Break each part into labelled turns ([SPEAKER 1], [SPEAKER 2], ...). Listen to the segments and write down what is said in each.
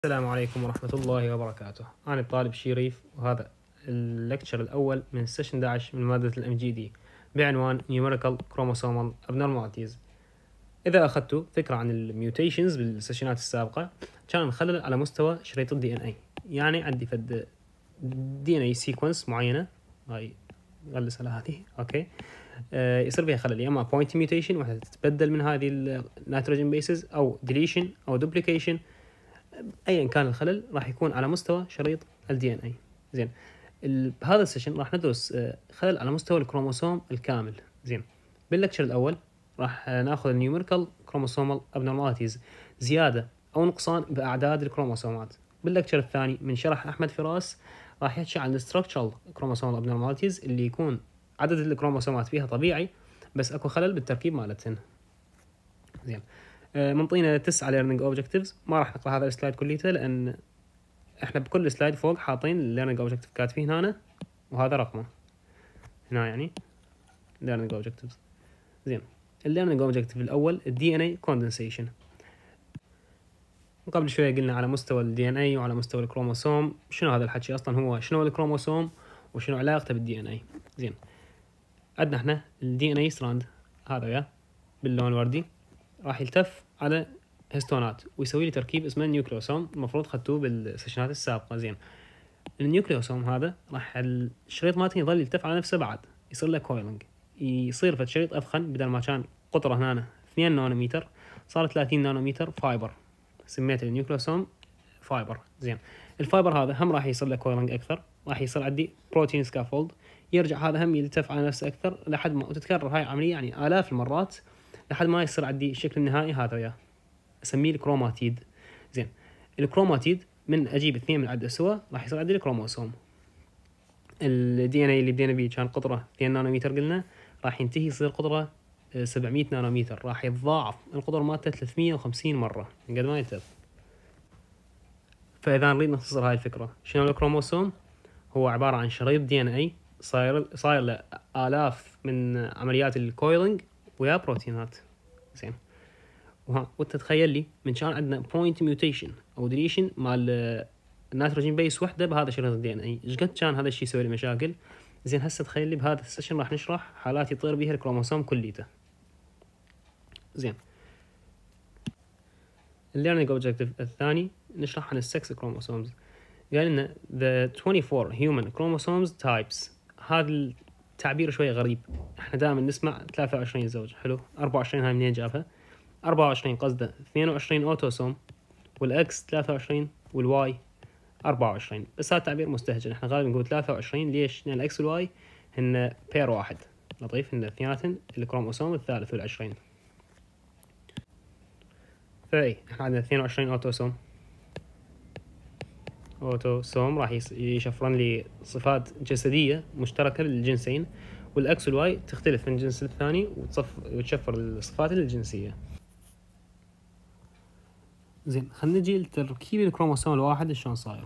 [SPEAKER 1] السلام عليكم ورحمة الله وبركاته. أنا الطالب شريف، وهذا اللكتشر الأول من السيشن 11 من مادة الام جي دي بعنوان Numerical Chromosomal Abnormalities. إذا أخذتوا فكرة عن الميوتيشنز بالسيشنات السابقة، كان نخلل على مستوى شريط الدي ان اي. يعني عندي فد دي ان اي سيكونس معينة، هاي غلس على هذه، اوكي. يصير فيها خلل، يا اما بوينت ميوتيشن وحده تتبدل من هذه النيتروجين بيسز، او ديليشن او دوبليكيشن. ايا كان الخلل راح يكون على مستوى شريط الدي ان اي. زين، بهذا السيشن راح ندرس خلل على مستوى الكروموسوم الكامل. زين، باللكتشر الاول راح ناخذ النيوميريكال كروموسومال ابنورماليتيز، زياده او نقصان باعداد الكروموسومات. باللكتشر الثاني من شرح احمد فراس راح يحكي عن الستراكشرال كروموسومال ابنورماليتيز، اللي يكون عدد الكروموسومات فيها طبيعي بس اكو خلل بالتركيب مالتهن. زين، منطينا 9 ليرنينج اوبجكتيفز. ما راح نقرا هذا السلايد كليته لان احنا بكل سلايد فوق حاطين الليرنينج اوبجكتيف كاتبين هنا، وهذا رقمه هنا، يعني ليرنينج اوبجكتيفز. زين، الليرنينج اوبجكتيف الاول الدي ان اي كوندنسيشن. قبل شويه قلنا على مستوى الدي ان اي وعلى مستوى الكروموسوم. شنو هذا الحكي اصلا؟ هو شنو الكروموسوم وشنو علاقته بالدي ان اي؟ زين، عندنا احنا الدي ان اي ستراند هذا وياه باللون الوردي، راح يلتف على هستونات ويسوي لي تركيب اسمه النيوكليوسوم. المفروض خدتوه بالسيشنات السابقه. زين، النيوكليوسوم هذا راح الشريط مالته يظل يلتف على نفسه، بعد يصير له كويلنج، يصير في الشريط افخن. بدل ما كان قطره هنا 2 نانومتر صار 30 نانومتر فايبر، سميته النيوكليوسوم فايبر. زين، الفايبر هذا هم راح يصير له كويلنج اكثر، راح يصير عندي بروتين سكافولد، يرجع هذا هم يلتف على نفسه اكثر لحد ما تتكرر هاي العمليه يعني آلاف المرات لحد ما يصير عندي الشكل النهائي هذا وياه، اسميه الكروماتيد. زين، الكروماتيد من اجيب اثنين من عدة سوا راح يصير عندي الكروموسوم. الدي ان اي اللي بدينا بيه كان قطره 2 نانومتر، قلنا راح ينتهي يصير قطره 700 نانومتر، راح يتضاعف القطر مالته 350 مره من قد ما يلتف. فاذا نريد نختصر هاي الفكره، شنو الكروموسوم؟ هو عباره عن شريط دي ان اي صاير له آلاف من عمليات الكويلنج ويا بروتينات. زين، وانت تخيل لي من كان عندنا بوينت ميوتيشن او ديليشن مال النيتروجين بيس وحده بهذا شريط الدي ان اي، ايش قد كان هذا الشيء يسوي لي مشاكل. زين، هسه تخيل لي بهذا السيشن راح نشرح حالات يطير بها الكروموسوم كليته. زين، الليرنينج اوبجكتيف الثاني نشرح عن السكس كروموسومز. قال لنا the 24 human chromosomes types. هذا التعبير شوي غريب، احنا دائما نسمع 23 زوج. حلو، 24 هاي منين جابها؟ 24 قصده 22 اوتوسوم، والاكس 23 والواي 24. بس هذا تعبير مستهجن، احنا غالبا نقول 23. ليش؟ لان الاكس والواي هن بير واحد، لطيف، هن اثنيناتن الكروموسوم الثالث والعشرين. فاي احنا عندنا 22 اوتوسوم راح يشفرن لي صفات جسديه مشتركه للجنسين، والاكس والواي تختلف من جنس الثاني وتشفر الصفات الجنسيه. زين، خلينا نجي لتركيب الكروموسوم الواحد شلون صاير.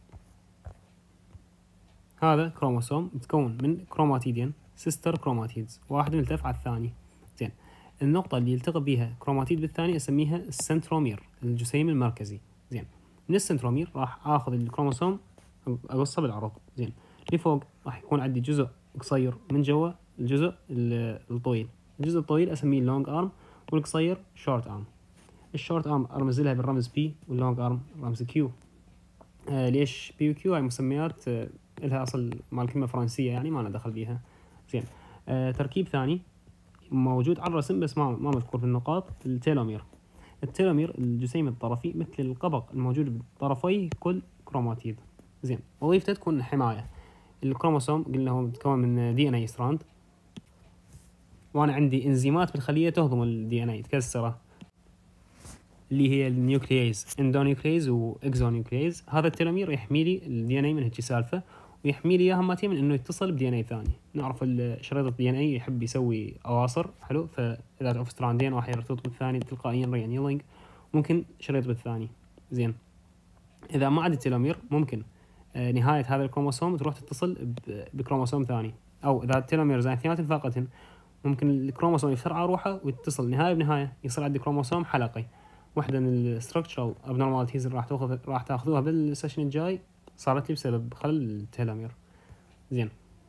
[SPEAKER 1] هذا كروموسوم متكون من كروماتيدين، سيستر كروماتيدز، واحد ملتف على الثاني. زين، النقطة اللي يلتقي بيها كروماتيد بالثاني اسميها السنترومير، الجسيم المركزي. زين، من السنترومير راح اخذ الكروموسوم اقصه بالعرض. زين، لفوق راح يكون عندي جزء قصير من جوا الجزء الطويل. الجزء الطويل اسميه اللونج ارم، والقصير شورت ارم. الشورت ارم ارمز لها بالرمز بي، واللونج ارم رمز كيو. ليش بي وكيو؟ هاي مسميات لها اصل مال كلمه فرنسيه، يعني ما لنا دخل بيها. زين، تركيب ثاني موجود على الرسم بس ما مذكور في النقاط، التيلومير. التيلومير الجسيم الطرفي مثل القبق الموجود بطرفي كل كروماتيد. زين، وظيفته تكون حمايه. الكروموسوم قلنا هو متكون من دي ان اي ستراند، وانا عندي انزيمات بالخليه تهضم الدي ان اي تكسره، اللي هي النيوكلييز، اندونيوكلييز واكزونيوكلييز. هذا التلومير يحمي لي الدي ان اي من هيك سالفه، ويحمي لي اياها همتين من انه يتصل بدي ان اي ثاني. نعرف شريط الدي ان اي يحب يسوي اواصر. حلو، فاذا تعرف ستراندين واحد يرتبط بالثاني تلقائيا ريانيلينج، ممكن شريط بالثاني. زين، اذا ما عندي تلومير ممكن نهايه هذا الكروموسوم تروح تتصل بكروموسوم ثاني، او اذا التلومير زين اثنيناتهم فاقتين ممكن الكروموسوم يفترع روحه ويتصل نهايه بنهايه، يصير عندي كروموسوم حلقي. واحدة من الستركتشرال abnormalities اللي راح تاخذوها بالسيشن الجاي صارت لي بسبب خلل التيلومير. زين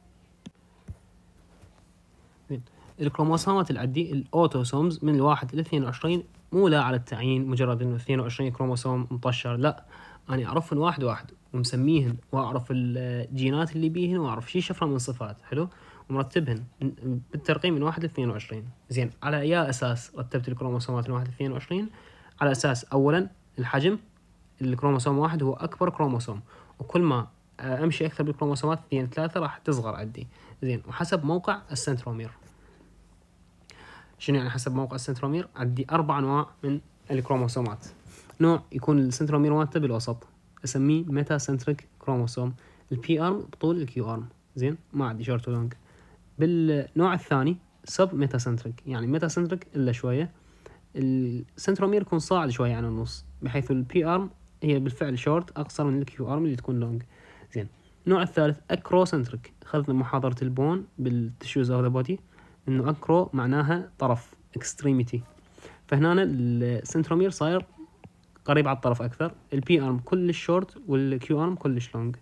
[SPEAKER 1] الكروموسومات اللي عندي الاوتوسومز من 1 ل 22 مو لا على التعيين مجرد انه 22 كروموسوم مطشر، لا، انا اعرفهم واحد واحد ومسميهن واعرف الجينات اللي بيهن واعرف شي شفره من صفات، حلو، ومرتبهن بالترقيم من 1 ل 22. زين على اي اساس رتبت الكروموسومات من 1 ل 22؟ على اساس اولا الحجم، الكروموسوم 1 هو اكبر كروموسوم، وكل ما امشي اكثر بالكروموسومات 2 3 راح تصغر عندي. زين وحسب موقع السنترومير. شنو يعني حسب موقع السنترومير؟ عندي 4 أنواع من الكروموسومات. نوع يكون السنترومير مالته بالوسط اسميه ميتا سنتريك كروموسوم، البي ارم بطول الكيو ارم. زين ما عندي شورت ولونج. بالنوع الثاني سب ميتا سنتريك، يعني ميتا سنتريك الا شويه، السنترومير يكون صاعد شويه عن النص، بحيث البي ارم هي بالفعل شورت اقصر من الكيو ارم اللي تكون لونج. زين النوع الثالث اكرو سنتريك، اخذنا محاضره البون بالتشوز اوف ذا بودي انه اكرو معناها طرف اكستريميتي، فهنا السنترومير صاير قريب على الطرف اكثر، البي ارم كلش شورت والكيو ارم كلش لونج.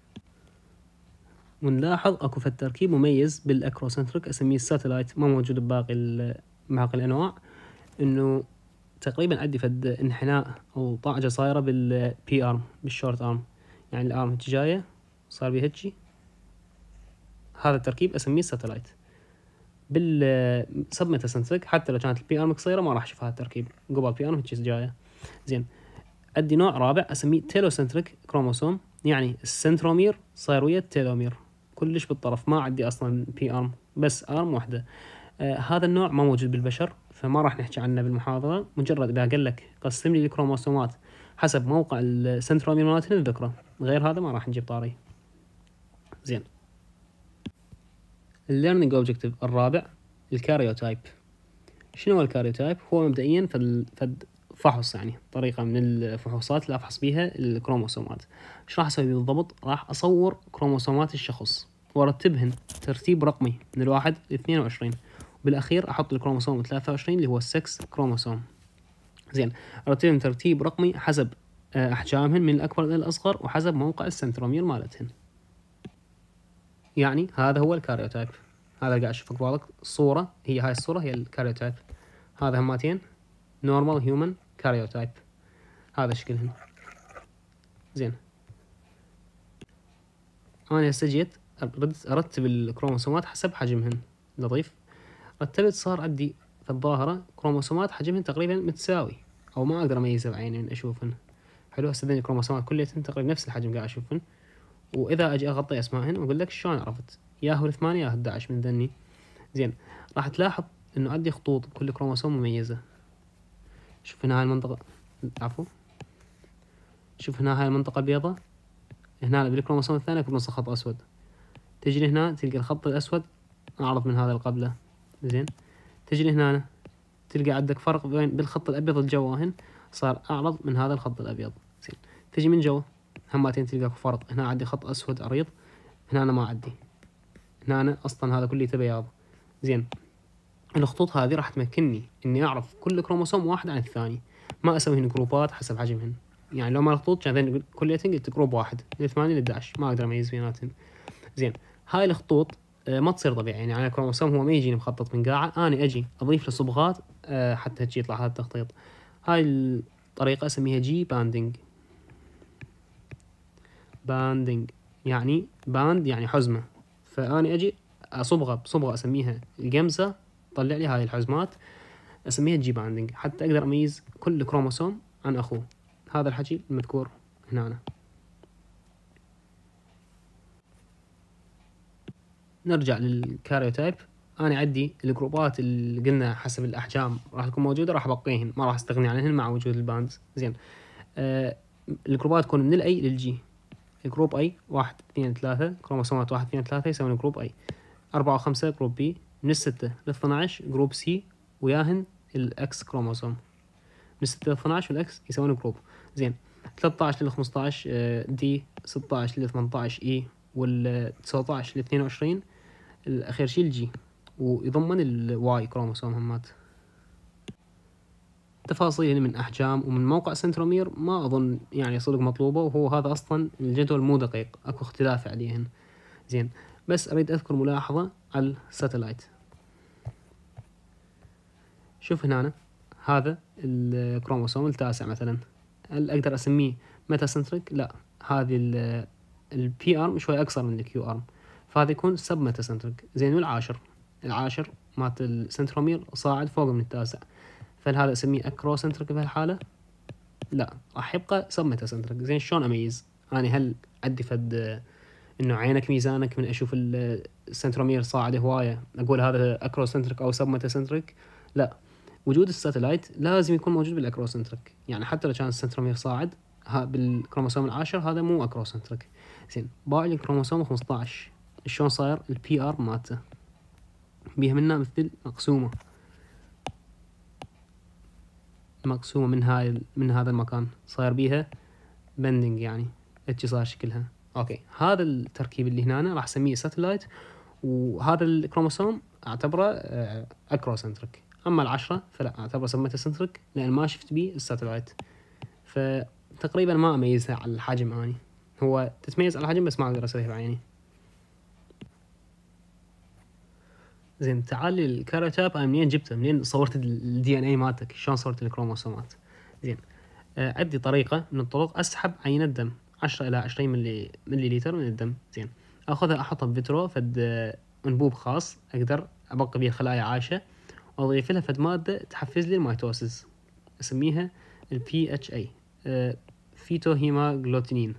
[SPEAKER 1] ونلاحظ اكو في التركيب مميز بالاكروسنتريك اسميه الساتلايت، ما موجود باقي الانواع، انه تقريبا عندي فد انحناء او طاعجه صايره بالبي ارم بالشورت ارم، يعني الارم هيك جايه صار بيه هيجي، هذا التركيب اسميه ساتلايت. بالسب ميتاسنتريك حتى لو كانت البي ارم قصيره ما راح اشوف هذا التركيب، قبل البي ارم هيك جايه. زين عندي نوع رابع اسميه تيلوسنتريك كروموسوم، يعني السنترومير صاير ويا التيلومير كلش بالطرف، ما عندي اصلا بي ارم بس ارم واحده. هذا النوع ما موجود بالبشر فما راح نحكي عنه بالمحاضره، مجرد اذا قال لك قسم لي الكروموسومات حسب موقع السنترومير مالتهن الذكره، غير هذا ما راح نجيب طاري. زين الليرنينج اوبجكتيف الرابع الكاريوتايب. شنو هو الكاريوتايب؟ هو مبدئيا فد فحص، يعني طريقة من الفحوصات اللي أفحص بيها الكروموسومات. ايش راح أسوي بالضبط؟ راح أصور كروموسومات الشخص وأرتبهن ترتيب رقمي من 1 ل 22، وبالأخير أحط الكروموسوم 23 اللي هو السكس كروموسوم. زين أرتبهم ترتيب رقمي حسب أحجامهن من الأكبر إلى الأصغر وحسب موقع السنترومير مالتهن. يعني هذا هو الكاريوتايب، هذا اللي قاعد أشوفك بالك الصورة، هاي الصورة هي الكاريوتايب، هذا هماتين نورمال هيومن كاريوتايب، هذا شكلهن. زين انا هسه جيت ارتب الكروموسومات حسب حجمهن، لطيف، رتبت صار عندي في الظاهرة كروموسومات حجمهن تقريبا متساوي او ما اقدر اميزها بعيني من اشوفهن. حلو هسه ذني الكروموسومات كليتهن تقريبا نفس الحجم قاعد اشوفهن، واذا اجي اغطي اسمائهن واقول لك شلون عرفت يا هو 8 يا 11 من ذني. زين راح تلاحظ انه عندي خطوط بكل كروموسوم مميزة. شوف هنا هاي المنطقة، عفوا شوف هنا هاي المنطقة البيضاء، هنا بالكروموسوم الثاني يكون نص خط اسود، تجي لهنا تلقى الخط الاسود اعرض من هذا القبلة. زين تجي لهنا تلقى عندك فرق بين بالخط الابيض الجواهن صار اعرض من هذا الخط الابيض. زين تجي من جوا همتين تلقى فرق، هنا عندي خط اسود عريض، هنا أنا ما عندي، هنا أنا اصلا هذا كله بياض. زين الخطوط هذه راح تمكنني اني اعرف كل كروموسوم واحد عن الثاني، ما اسويهن جروبات حسب حجمهن، يعني لو ما الخطوط كان كليتين قلت جروب واحد من 8 ل 11 ما اقدر اميز بيناتهم. زين هاي الخطوط ما تصير طبيعي، يعني على الكروموسوم هو ما يجيني مخطط من قاعه، انا اجي اضيف له صبغات حتى تجي يطلع هذا التخطيط. هاي الطريقه اسميها جي باندنج. باندنج يعني باند يعني حزمه، فاني اجي اصبغه بصبغه اسميها الجمزه، طلع لي هاي الحزمات اسميها جي باندنج حتى اقدر اميز كل كروموسوم عن اخوه. هذا الحكي المذكور هنا. نرجع للكاريوتايب، انا عندي الجروبات اللي قلنا حسب الاحجام راح تكون موجوده، راح ابقيهن ما راح استغني عنهن مع وجود الباندز. زين الجروبات تكون من الاي للجي. الجروب اي 1 2 3 كروموسومات 1 2 3 يسوون جروب اي، 4 و5 جروب بي، من 6 ل 12 جروب سي وياهن الاكس كروموسوم، من 6 ل 12 والاكس يسوون جروب. زين 13 ل 15 دي، 16 ل 18 اي، وال 19 ل 22 الاخير شيء الجي، ويضمن الواي كروموسوم همات. تفاصيل من أحجام ومن موقع سنترومير ما أظن يعني صدق مطلوبة، وهو هذا أصلا الجدول مو دقيق، أكو اختلاف عليهن. زين، بس أريد أذكر ملاحظة على الساتلايت. شوف هنا هذا الكروموسوم التاسع مثلا، هل أقدر أسميه ميتاسنتريك؟ لا، هذه البي ارم شوي أقصر من الكيو ارم، فهذا يكون سب ميتاسنتريك. زين، العاشر مالت السنترومير صاعد فوق من التاسع، فهل هذا أسميه أكروسنتريك بهالحالة؟ لا، راح يبقى سب ميتاسنتريك. زين، شلون أميز؟ أنا هل عندي فد إنه عينك ميزانك من أشوف السنترومير صاعد هواية أقول هذا أكروسنتريك أو سب ميتاسنتريك؟ لا، وجود الساتلايت لازم يكون موجود بالأكروسنتريك، يعني حتى لو كان السنترومير صاعد بالكروموسوم العاشر هذا مو أكروسنتريك. زين، باقي الكروموسوم 15 شلون صاير البي ار مالته؟ بيها منها مثل مقسومة من هذا المكان، صاير بيها بندنج، يعني اتش صار شكلها. اوكي، هذا التركيب اللي هنا راح اسميه ساتلايت، وهذا الكروموسوم اعتبره اكروسنتريك. اما العشرة فلا اعتبره سميتوسنتريك لان ما شفت بيه الساتلايت، فتقريبا ما اميزها على الحجم. اني هو تتميز على الحجم بس ما اقدر اسويها بعيني. زين، تعال لي الكاريوتايب. انا منين جبته؟ منين صورت الدي ان اي مالتك؟ شلون صورت الكروموسومات؟ زين، عندي طريقة من الطرق أسحب عينة دم 10 إلى 20 ملي لتر من الدم. زين، أخذها أحطها بفيترو فد أنبوب خاص أقدر أبقي بيه الخلايا عايشة، وأضيف لها فد مادة تحفز لي الميتوسيس أسميها ال PHA، فيتو هيماغلوتينين.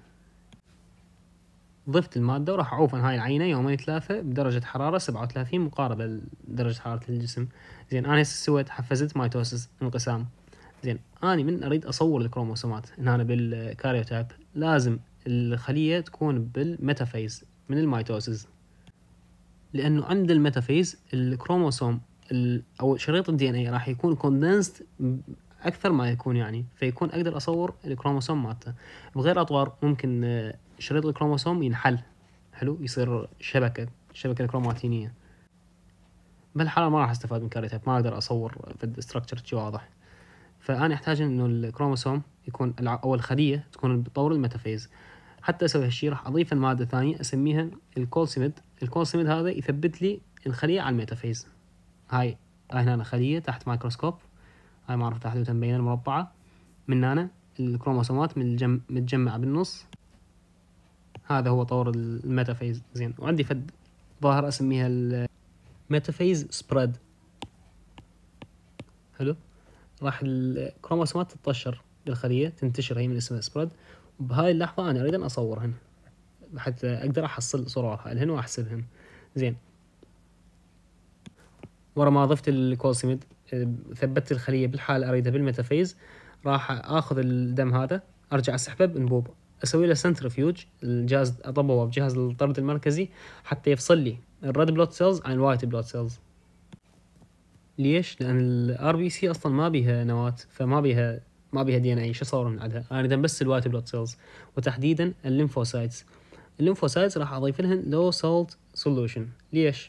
[SPEAKER 1] ضفت المادة وراح أعوف عن هاي العينة 2-3 بدرجة حرارة 37 مقاربة لدرجة حرارة الجسم. زين، أنا هسه سويت حفزت ميتوسيس انقسام. زين، أنا من أريد أصور الكروموسومات هنا بالكاريوتايب لازم الخلية تكون بالميتافيز من الميتوسيس، لأنه عند الميتافيز الكروموسوم أو شريط الدي ان اي راح يكون كوندنسد أكثر ما يكون، يعني فيكون أقدر أصور الكروموسوم مالته. بغير أطوار ممكن شريط الكروموسوم ينحل، حلو، يصير شبكة كروماتينية. بالحالة ما راح استفاد من كاريوتايب، ما أقدر أصور في الستركتشر شي واضح. فأنا أحتاج إنه الكروموسوم يكون أو الخلية تكون بطور الميتافيز. حتى أسوي هالشي راح أضيف مادة ثانية أسميها الكولسيميد. الكولسيميد هذا يثبت لي الخلية على الميتافيز. هاي هنا خلية تحت ميكروسكوب، هاي معروف تحت مبينة المربعة، من هنا الكروموسومات متجمعة بالنص، هذا هو طور الميتافيز. زين، وعندي فد ظاهرة أسميها الميتافيز سبريد. حلو، راح الكروموسومات تتطشر بالخلية، تنتشر هي من اسمها سبريد، وبهاي اللحظة أنا أريد أن أصورهن حتى أقدر أحصل صورها لهن وأحسبهن. زين، ورا ما ضفت الكولسيميد ثبت الخلية بالحالة أريدها بالميتافيز، راح أخذ الدم هذا أرجع أسحبه بأنبوب، أسوي له سنترفيوج، الجهاز أطبقه بجهاز الطرد المركزي حتى يفصل لي الريد بلود سيلز عن الوايت بلود سيلز. ليش؟ لأن الار بي سي أصلا ما بيها نواة، فما بيها دي ان اي، شو صور من عندها؟ انا اريد بس الوايت بلود سيلز، وتحديدا الليمفوسايتس. الليمفوسايتس راح اضيف لهن لو سولت سولوشن. ليش؟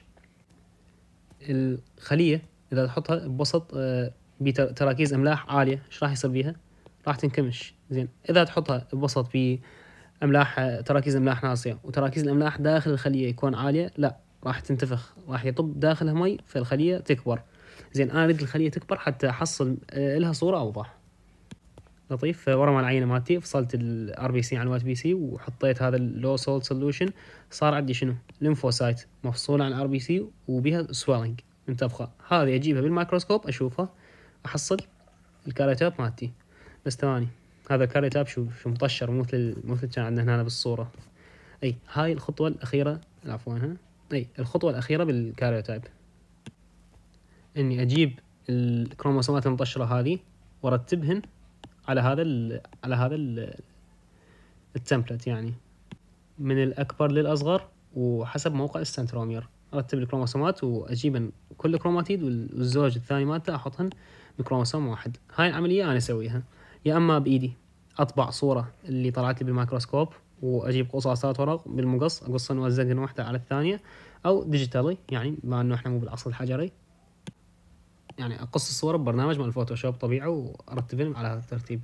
[SPEAKER 1] الخليه اذا تحطها بوسط بتراكيز املاح عاليه ايش راح يصير بيها؟ راح تنكمش. زين، اذا تحطها بوسط باملاح تراكيز املاح ناصيه وتراكيز الاملاح داخل الخليه يكون عاليه، لا، راح تنتفخ، راح يطب داخلها مي فالخليه تكبر. زين، انا اريد الخليه تكبر حتى احصل لها صوره اوضح. لطيف، فورا ما العينه مالتي فصلت الار بي سي عن الوايت بي سي وحطيت هذا اللو سولت سولوشن، صار عندي شنو؟ ليمفوسايت مفصوله عن الار بي سي وبها سويلنج منتفخه. هذه اجيبها بالميكروسكوب اشوفها احصل الكاريوتايب مالتي. بس ثواني، هذا الكاريوتايب شو مطشر مثل كان عندنا هنا بالصوره. اي، هاي الخطوه الاخيره، عفوا الخطوه الاخيره بالكاريوتايب، اني اجيب الكروموسومات المطشره هذه وارتبهن على هذا التمبلت، يعني من الاكبر للاصغر وحسب موقع السنترومير. ارتب الكروموسومات واجيب كل كروماتيد والزوج الثاني مالته احطهن بكروموسوم واحد. هاي العمليه انا اسويها يا اما بايدي اطبع صوره اللي طلعت لي بالميكروسكوب واجيب قصاصات ورق بالمقص اقصن والزقن واحده على الثانيه، او ديجيتالي، يعني بما انه احنا مو بالعصر الحجري. يعني اقص الصور ببرنامج مال الفوتوشوب طبيعة وارتبهم على هذا الترتيب.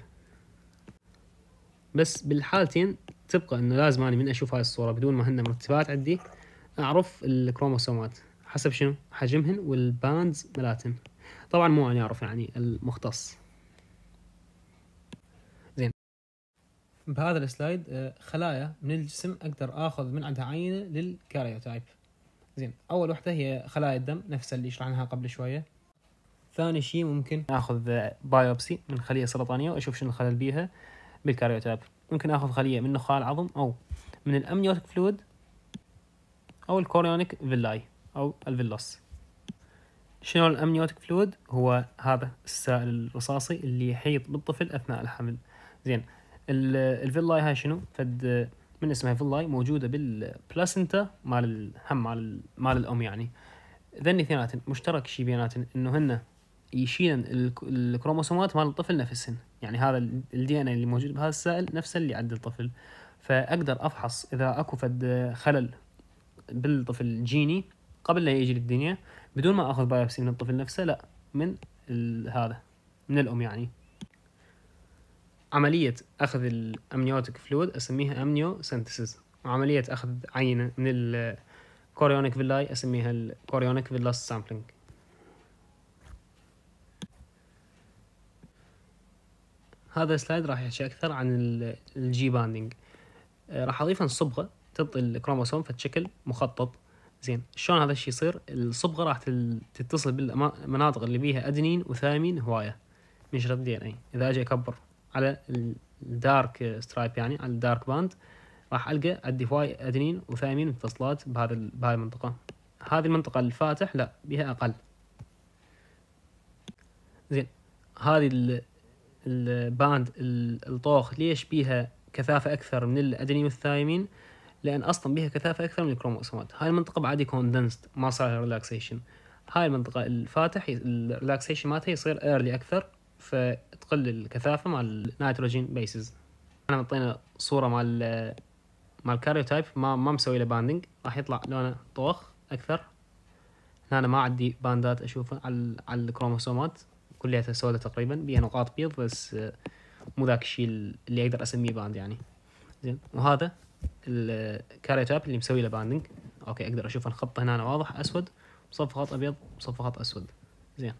[SPEAKER 1] بس بالحالتين تبقى انه لازم اني من اشوف هاي الصورة بدون ما هن مرتبات عندي اعرف الكروموسومات حسب شنو حجمهن والباندز ملاتهن. طبعا مو اني اعرف، يعني المختص. زين، بهذا السلايد خلايا من الجسم اقدر اخذ من عندها عينة للكاريوتايب. زين، اول وحدة هي خلايا الدم نفسها اللي شرحناها قبل شوية. ثاني شيء ممكن اخذ بايوبسي من خلية سرطانية واشوف شنو الخلل بيها بالكاريوتايب. ممكن اخذ خلية من نخاع العظم او من الامنيوتيك فلويد او الكوريونيك فيلاي او الفيلوس. شنو الامنيوتيك فلويد؟ هو هذا السائل الرصاصي اللي يحيط بالطفل اثناء الحمل. زين، الفيلاي هاي شنو؟ فد من اسمها فيلاي موجوده بالبلاسنتا مال الام يعني. ذني اثنيناتن مشترك شي بيناتن انه هن يشيلن الكروموسومات مال الطفل نفسهن، يعني هذا الدي ان اللي موجود بهذا السائل نفسه اللي عند الطفل. فاقدر افحص اذا اكو فد خلل بالطفل جيني قبل لا يجي للدنيا بدون ما اخذ بايوبسي من الطفل نفسه، لا من هذا من الام يعني. عملية اخذ الامنيوتيك فلويد اسميها امنيو سينثيسيس، وعملية اخذ عينة من الكوريونيك فيلاي اسميها الكوريونيك فيلاس سامبلينج. هذا السلايد راح يحكي اكثر عن الجي باندينج. راح اضيف صبغة تعطي الكروموسوم في شكل مخطط. زين، شلون هذا الشيء يصير؟ الصبغه راح تتصل بالمناطق اللي بيها ادينين وثايمين هوايه من شريط الدي ان اي. اذا اجي اكبر على الدارك سترايب يعني على الدارك باند راح القى عندي هواي ادينين وثايمين متصلات بهاي المنطقه. هذه المنطقه الفاتح لا بيها اقل. زين، هذه الباند الطوخ ليش بيها كثافه اكثر من الادينين والثايمين؟ لان اصلا بيها كثافه اكثر من الكروموسومات. هاي المنطقه بعد كوندنسد ما صار لها ريلاكسيشن. هاي المنطقه الفاتح الريلاكسيشن مالتها يصير ايرلي اكثر، فتقل الكثافه مال النيتروجين بيسز. انا معطينا صوره مال كاريوتايب ما مسوي له باندنج، راح يطلع لونه طوخ اكثر. هنا ما عندي باندات اشوفها على الكروموسومات، كلها سوداء تقريبا بيها نقاط بيض بس مو ذاك الشيء اللي اقدر اسميه باند يعني. زين، وهذا الكاريوتايب اللي مسوي له باندنج. اوكي، اقدر اشوف الخط هنا واضح اسود بصف خط ابيض بصف خط اسود. زين،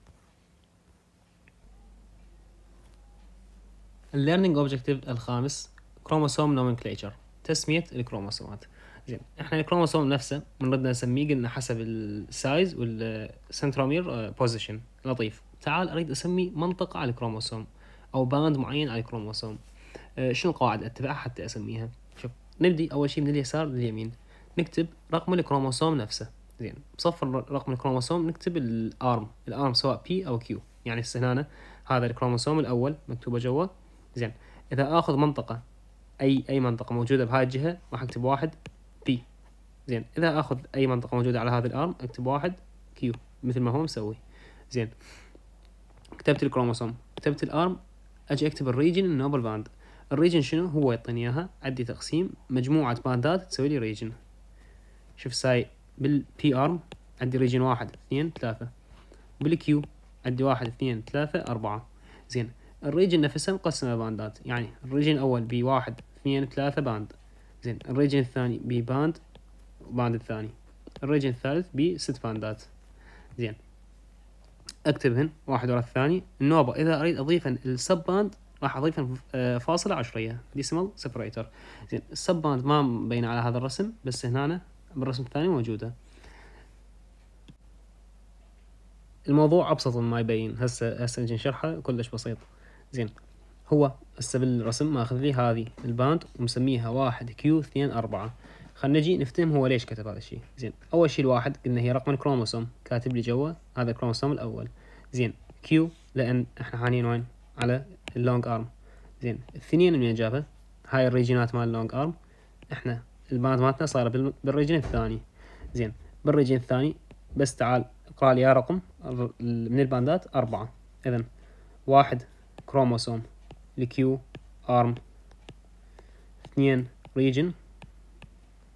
[SPEAKER 1] الليرنينج اوبجكتيف الخامس كروموسوم نومنكليتشر، تسمية الكروموسومات. زين، احنا الكروموسوم نفسه بنرد نسميه قلنا حسب السايز والسنترومير بوزيشن. لطيف، تعال اريد اسمي منطقة على الكروموسوم او باند معين على الكروموسوم. شنو القواعد اتبعها حتى اسميها؟ شوف، نبدي اول شيء من اليسار لليمين، نكتب رقم الكروموسوم نفسه. زين، بصف رقم الكروموسوم نكتب الارم سواء بي او كيو. يعني هنا هذا الكروموسوم الاول مكتوبه جوا. زين، اذا اخذ منطقه اي منطقه موجوده بهاي الجهه راح اكتب 1 بي. زين، اذا اخذ اي منطقه موجوده على هذا الارم اكتب 1 كيو مثل ما هو مسوي. زين، كتبت الكروموسوم، كتبت الارم، اجي اكتب الريجن النوبل باند. الريجن شنو هو؟ يعطيني اياها عندي تقسيم مجموعه باندات تسوي لي ريجن. شوف ساي بالبي ارم عندي ريجن 1 2 3، بالكيو عندي 1 2 3 4. زين، الريجن نفسها مقسمه باندات، يعني الريجن الاول بي 1 2 3 باند. زين، الريجن الثاني بي باند وباند الثاني. الريجن الثالث بي 6 باندات. زين، اكتبهن واحد ورا الثاني. النوبة اذا اريد اضيفن السب باند راح اضيفن فاصلة عشرية ديسيمال سيبريتر. زين، السب باند ما مبين على هذا الرسم بس هنا بالرسم الثاني موجودة. الموضوع ابسط مما يبين، هسه نجي نشرحه كلش بسيط. زين، هو هسه بالرسم ماخذ لي هذه الباند ومسميها 1 كيو 2 4. خلينا نجي نفتهم هو ليش كتب هذا الشيء. زين، اول شيء الواحد قلنا هي رقم الكروموسوم، كاتب لي جوا هذا الكروموسوم الاول. زين، كيو لان احنا حانين وين؟ على اللونج ارم. زين، الاثنين من جابها؟ هاي الريجينات مال اللونج ارم، احنا الباند مالتنا صايره بالريجن الثاني. زين، بالريجن الثاني بس تعال اقرا لي يا رقم من الباندات 4. اذا 1 كروموسوم الكيو ارم، 2 ريجن،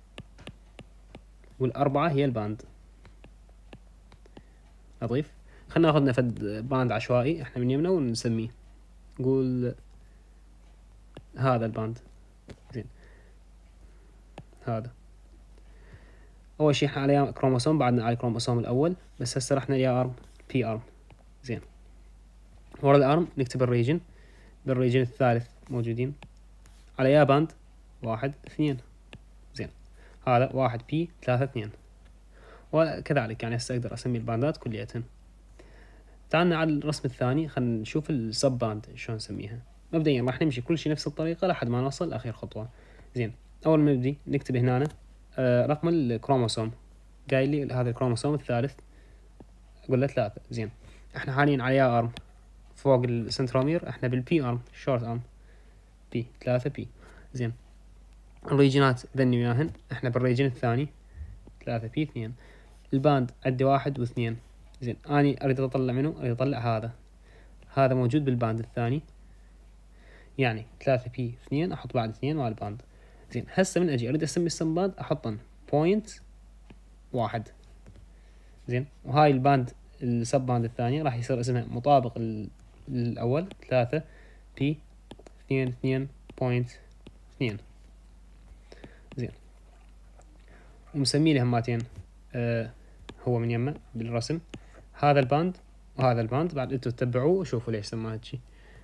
[SPEAKER 1] والأربعة هي الباند. أضيف خلنا ناخذ فد باند عشوائي احنا من يمنا ونسميه، نقول هذا الباند. زين هذا اول شيء احنا عليه كروموسوم، بعدنا على الكروموسوم الاول، بس هسه رحنا ليا ارم بي ارم. زين ورا الارم نكتب الريجن، بالريجن الثالث موجودين على يا باند 1 2. زين هذا 1 بي 3 2، وكذلك يعني هسه اقدر اسمي الباندات كليتهن. تعالنا على الرسم الثاني، خلينا نشوف السب باند شلون نسميها. مبدئيا راح نمشي كل شيء نفس الطريقه لحد ما نوصل لاخر خطوه. زين اول ما نبدي نكتب هنا رقم الكروموسوم، قايل لي هذا الكروموسوم الثالث، اقول له 3. زين احنا حاليا على يا ارم فوق السنترومير، احنا بالبي ارم شورت ارم بي 3 بي. زين الريجنات ذني وياهن، احنا بالريجن الثاني 3 بي 2. الباند عندي 1 و2. زين اني اريد اطلع منه، اريد اطلع هذا موجود بالباند الثاني، يعني 3 بي 2 احط بعد 2 مع الباند. زين هسه من اجي اريد اسمي السم باند احطن بوينت 1. زين وهاي الباند السب باند الثانية راح يصير اسمها مطابق الاول 3 بي 2 2 بوينت 2. زين ومسمي لي هماتين هو من يمه بالرسم هذا الباند وهذا الباند، بعد انتوا تتبعوه وشوفوا ليش سماه هالشي.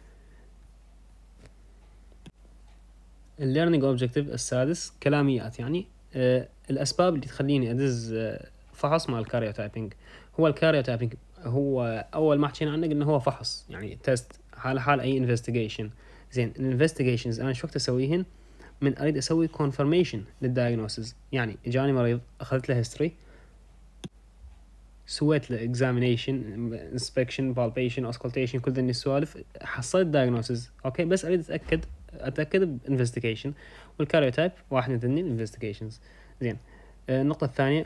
[SPEAKER 1] الليرنينج اوبجكتيف السادس كلاميات، يعني الاسباب اللي تخليني ادز فحص مع الكاريوتايبنج. هو الكاريوتايبنج هو اول ما حكينا عنه قلنا هو فحص، يعني تيست حال اي انفستيجيشن. زين الانفستيجيشنز انا شو وقت اسويهن؟ من اريد اسوي كونفرميشن للدايجنوسيس، يعني اجاني مريض اخذت له هيستوري، سويت له اكزامينيشن انسبكشن بالبيشن اوسكولتيشن كل ذني السوالف، حصلت دايجنوسيس اوكي، بس اريد اتاكد بانفستيجيشن، والكاريوتايب واحد من ذني الانفستيجيشنز. زين النقطه الثانيه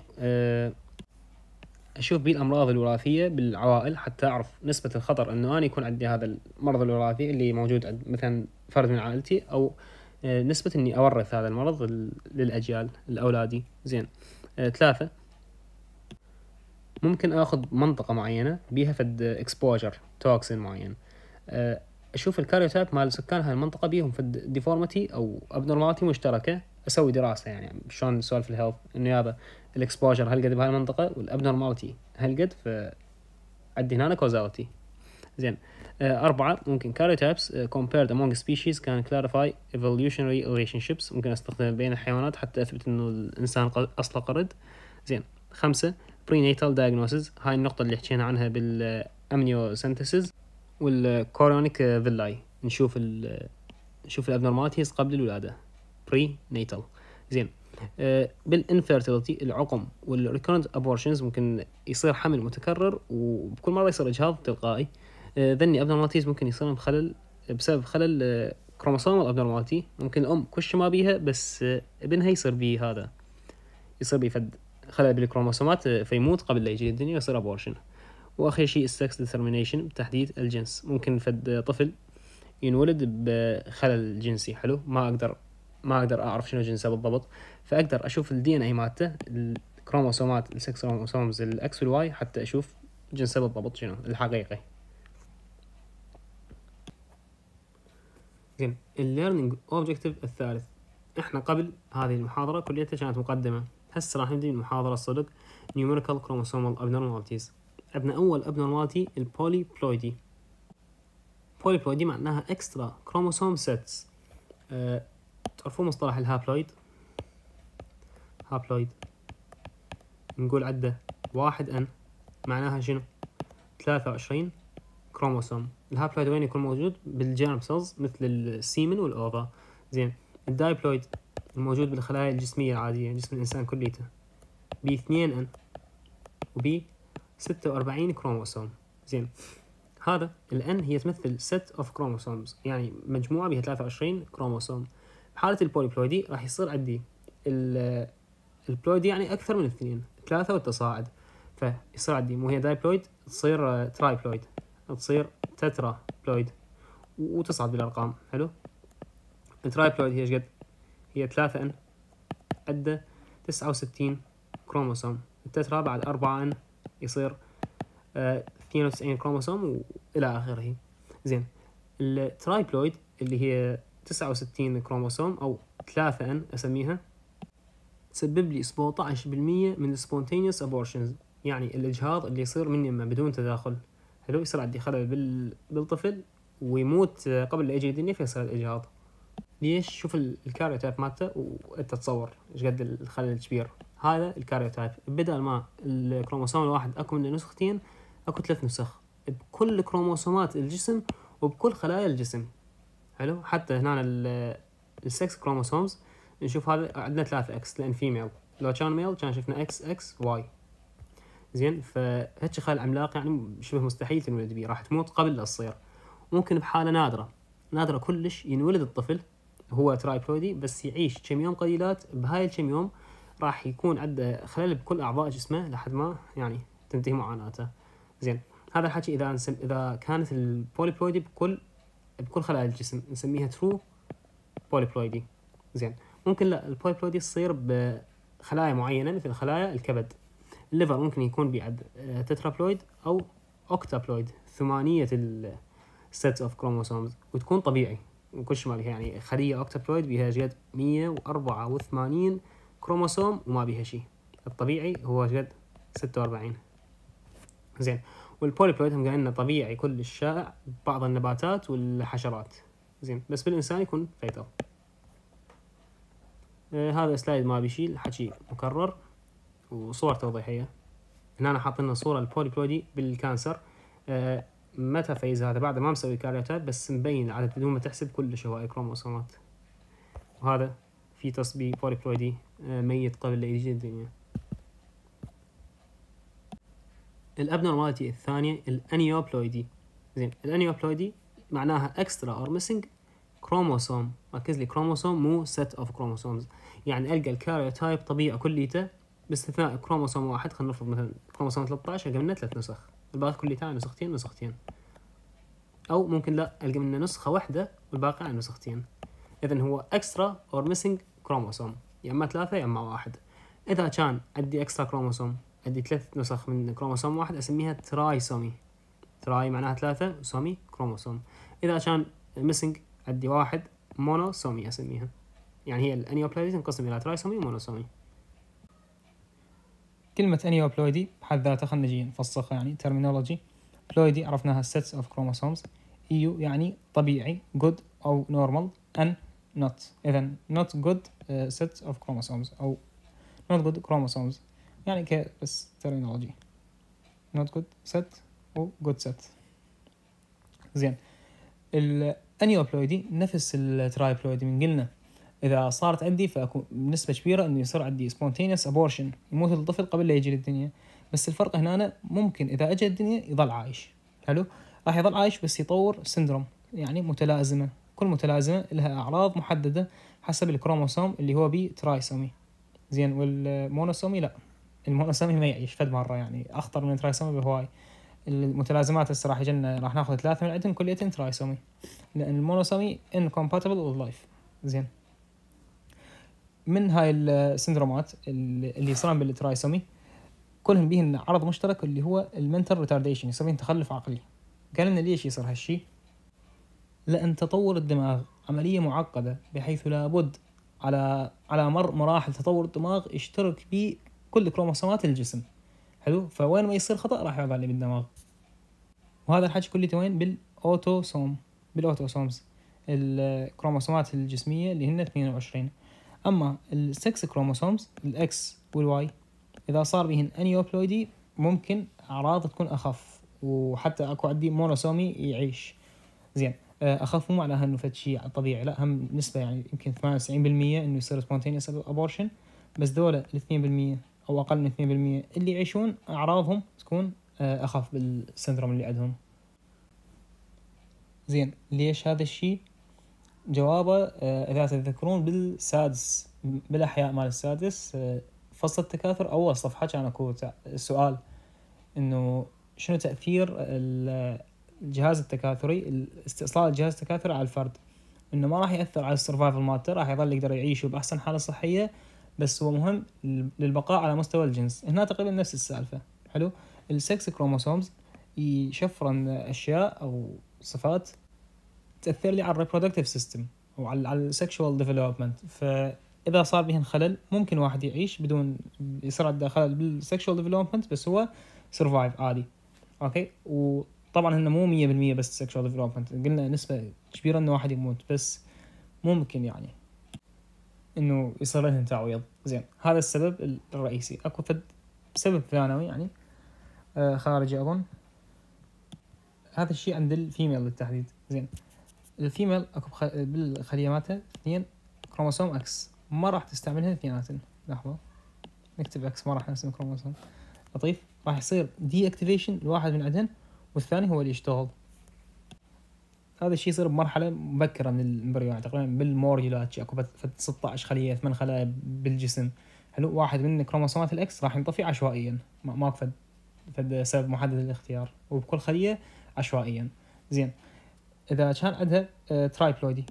[SPEAKER 1] اشوف بيه الامراض الوراثيه بالعوائل حتى اعرف نسبه الخطر انه انا يكون عندي هذا المرض الوراثي اللي موجود عند مثلا فرد من عائلتي، او نسبه اني اورث هذا المرض للاجيال لاولادي. زين 3 ممكن اخذ منطقه معينه بيها فد اكسبوجر توكسين معين، اشوف الكاريوتايب مال سكان هاي المنطقه بيهم فد ديفورمتي او ابنورماليتي مشتركه، اسوي دراسه يعني شلون سوالف الهيلث انه هذا الاكسبوجر هالقد بهاي المنطقه والابنورماليتي هالقد، فعندي هنا كوزاليتي. زين 4 ممكن كاريوتايبس compared among species can clarify evolutionary relationships، ممكن استخدم بين الحيوانات حتى اثبت انه الانسان اصله قرد. زين 5 prenatal diagnosis، هاي النقطة اللي حكينا عنها بالامنيوسنتسز والكورونيك فيلاي، نشوف الابنورماليتيز قبل الولادة prenatal. زين بالانفيرتيليتي العقم والريكورنت ابورشنز، ممكن يصير حمل متكرر وبكل مرة يصير اجهاض تلقائي، ذني ابنورماليتيز ممكن يصير بخلل بسبب خلل كروموسوم الابنورماليتي، ممكن الام كلش ما بيها بس ابنها يصير بيه هذا، يصير بيه فد خلل بالكروموسومات فيموت قبل لا يجي الدنيا يصير ابورشن. واخر شيء السكس ديترمينيشن بتحديد الجنس، ممكن فد طفل ينولد بخلل جنسي، حلو ما اقدر اعرف شنو جنسه بالضبط، فاقدر اشوف الدي ان اي مالته الكروموسومات السكس كروموسومز الاكس والواي حتى اشوف جنسه بالضبط شنو الحقيقي. زين الليرنينج اوبجكتيف الثالث، احنا قبل هذه المحاضره كليتها كانت مقدمه، هسه راح نبدي المحاضره الصدق numerical chromosomal abnormalities. عندنا اول abnormality البوليبلويدي. بوليبلويدي معناها extra chromosome sets. تعرفون مصطلح الهابلويد؟ هابلويد نقول عده 1N معناها شنو؟ 23 كروموسوم. الهابلويد وين يكون موجود؟ بالجيرم سيلز مثل السيمن والاوفا. زين الدايبلويد الموجود بالخلايا الجسميه العاديه جسم الانسان كليته ب2N وب 46 كروموسوم. زين هذا الN هي تمثل set of chromosomes، يعني مجموعه بها 23 كروموسوم. بحاله البوليبلويدي راح يصير عندي البلويدي يعني اكثر من 2 3 والتصاعد، فيصير عندي مو هي دايبلويد تصير ترايبلويد تصير تترا بلويد وتصعد بالارقام. حلو الترايبلويد هي ايش قد؟ هي 3N عنده 69 كروموسوم، التترا بعد 4N يصير 92 كروموسوم وإلى آخره. زين، الترايبلويد اللي هي 69 كروموسوم أو 3N أسميها، تسبب لي 17% من spontaneous abortions، يعني الإجهاض اللي يصير من يمه بدون تداخل. حلو، يصير عندي خلل بالطفل ويموت قبل لا يجي الدنيا فيصير الإجهاض. ليش؟ شوف الكاريوتايب مالته وانت تصور ايش قد الخلل الكبير. هذا الكاريوتايب، بدل ما الكروموسوم الواحد اكو منه نسختين، اكو 3 نسخ بكل كروموسومات الجسم وبكل خلايا الجسم. حلو، حتى هنا السكس كروموسومز نشوف هذا عندنا 3 اكس لان فيميل، لو كان ميل كان شفنا اكس اكس واي. زين، فهيك خلل عملاق يعني شبه مستحيل تنولد بيه، راح تموت قبل لا تصير. ممكن بحاله نادره كلش ينولد الطفل هو ترايبلويدي، بس يعيش كم يوم قليلات، بهاي الكم يوم راح يكون عنده خلل بكل اعضاء جسمه لحد ما يعني تنتهي معاناته. زين، هذا الحكي اذا كانت البوليبلويدي بكل خلايا الجسم نسميها ترو بوليبلويدي. زين، ممكن لا البوليبلويدي تصير بخلايا معينه مثل خلايا الكبد. الليفر ممكن يكون بعد تترابلويد او اوكتابلويد، 8 السيتس اوف كروموسومز، وتكون طبيعي وكل شمالها، يعني خليه اوكتابلويد بها جد 184 كروموسوم وما بيها شيء. الطبيعي هو جد 46. زين، والبوليبلويد هم قالنا طبيعي كل الشائع بعض النباتات والحشرات. زين، بس بالإنسان يكون فيتال. هذا سلايد ما بيشيل، الحكي مكرر وصور توضيحية. هنا أنا حاطين صورة البوليبلويدي بالكانسر. متى فايز هذا؟ بعد ما مسوي كاريوتايب بس مبين العدد بدون ما تحسب كل هواي كروموسومات. وهذا في تصبي بوليبلويدي ميت قبل لا يجي الدنيا. الابنورماليتي الثانية الانيوبلويدي. زين، الانيوبلويدي معناها extra or missing كروموسوم. ركز لي، كروموسوم مو set of chromosomes. يعني ألقى الكاريوتايب طبيعة كليته باستثناء كروموسوم واحد. خلينا نفرض مثلا كروموسوم 13 ألقى منه 3 نسخ، الباقي كليته نسختين. أو ممكن لا ألقى منه نسخة واحدة والباقي عن نسختين. إذن هو extra or missing كروموسوم، يا إما 3 يا إما 1. إذا كان عندي extra كروموسوم، عندي 3 نسخ من كروموسوم واحد، أسميها ترايسومي. تراي معناها 3 وسومي كروموسوم. إذا كان missing عندي 1 مونوسومي أسميها. يعني هي الانيوبلويدي تنقسم إلى ترايسومي ومونوسومي.
[SPEAKER 2] كلمة انيوبلويدي بحد ذاتها خلينا نجي نفصلها، يعني terminology. بلويدي عرفناها sets of chromosomes. EU يعني طبيعي good أو normal، and not. إذن not good sets of chromosomes أو not good chromosomes، يعني بس terminology. not good set أو good set. زين، الانيوبلويدي نفس الترايبلويدي من قلنا إذا صارت عندي فأكون بنسبة كبيرة إنه يصير عندي spontaneous abortion، يموت الطفل قبل لا يجي للدنيا. بس الفرق هنا ممكن إذا أجى الدنيا يظل عايش. حلو، راح يظل عايش بس يطور سندروم، يعني متلازمة. كل متلازمة لها أعراض محددة حسب الكروموسوم اللي هو بترايسومي. زين، والمونوسومي لا، المونوسومي ما يعيش فد مرة، يعني أخطر من الترايسومي بهواي. المتلازمات هسه راح ناخذ 3 من عندهم كليتين ترايسومي، لأن المونوسومي incompatible with life. زين، من هاي السندرومات اللي يصيرون بالترايسومي كلهم بيهن عرض مشترك اللي هو المنتال ريتارديشن، يصير تخلف عقلي. قال لنا ليش يصير هالشي؟ لأن تطور الدماغ عملية معقدة، بحيث لابد على مراحل تطور الدماغ يشترك به كل كروموسومات الجسم. حلو، فوين ما يصير خطأ راح يوضع لي بالدماغ. وهذا الحكي كله وين؟ بالأوتوسومز، الكروموسومات الجسمية اللي هن 28. أما السكس كروموسومز الإكس والواي إذا صار بهن أنيوبلويدي ممكن أعراض تكون أخف، وحتى أكو عندي مونوسومي يعيش. زين، أخف مو معناها إنه فد شيء طبيعي، لا، هم نسبة يعني يمكن 98% إنه يصير spontaneous abortion، بس دولة 2% أو أقل من 2% اللي يعيشون أعراضهم تكون أخف بالسندروم اللي عندهم. زين، ليش هذا الشيء؟ جوابه إذا تذكرون بالسادس، بالأحياء مال السادس، فصل التكاثر أول صفحة كان أكو السؤال إنه شنو تأثير الجهاز التكاثري، استئصال الجهاز التكاثري على الفرد. إنه ما راح يأثر على السرفايفل مالته، راح يظل يقدر يعيش بأحسن حالة صحية، بس هو مهم للبقاء على مستوى الجنس. هنا تقريبا نفس السالفة. حلو، السكس كروموسومز يشفرن اشياء او صفات تاثر لي على الريبرودكتيف سيستم او على السكشوال ديفلوبمنت. فاذا صار بهن خلل ممكن واحد يعيش بدون يصير عنده خلل بالسكشوال ديفلوبمنت بس هو سرفايف عادي. اوكي، وطبعا هن مو 100% بس سكشوال ديفلوبمنت، قلنا نسبه كبيره انه واحد يموت، بس ممكن يعني انه يصير لهن تعويض. زين، هذا السبب الرئيسي. اكو سبب ثانوي يعني خارجي اظن. هذا الشيء عند الفيميل بالتحديد. زين، الفيميل اكو بالخليه مالتها 2 كروموسوم اكس، ما راح تستعملها اثنيناتن. لحظه نكتب اكس، ما راح نرسم كروموسوم لطيف. راح يصير دي اكتيفيشن لواحد من عندهن والثاني هو اللي يشتغل. هذا الشيء يصير بمرحله مبكره من الامبريو، يعني تقريبا بالموريولات اكو 16 خليه 8 خلايا بالجسم. حلو، واحد من كروموسومات الاكس راح ينطفي عشوائيا، ماكو فد سبب محدد للاختيار، وبكل خليه عشوائيا. زين، اذا كان عندها ترايبلويدي،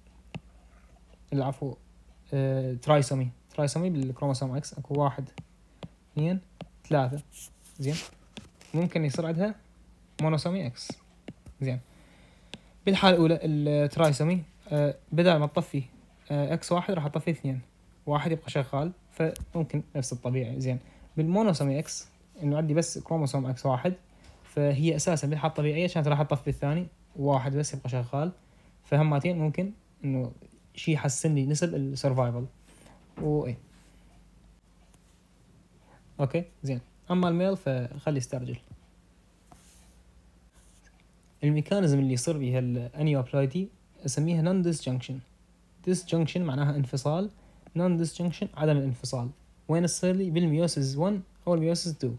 [SPEAKER 2] العفو ترايسومي بالكروموسوم اكس، اكو 1 2 3. زين، ممكن يصير عندها مونوسومي اكس. زين، بالحالة الأولى الترايسومي بدل ما تطفي اكس واحد راح تطفي 2، واحد يبقى شغال، فممكن نفس الطبيعي. زين، بالمونوسومي اكس انه عندي بس كروموسوم اكس واحد، فهي اساسا بالحالة الطبيعية كانت راح تطفي الثاني، واحد بس يبقى شغال، فهمتين ممكن انه شيء يحسن لي نسب السرفايفل. وايه اوكي زين. اما الميل فخلي يسترجل. الميكانيزم اللي يصير بها الانيوبلايدي اسميها نون ديسجنكشن. ديسجنكشن معناها انفصال، نون ديسجنكشن عدم الانفصال. وين تصير لي؟ بالميوسيس 1 او الميوسيس 2.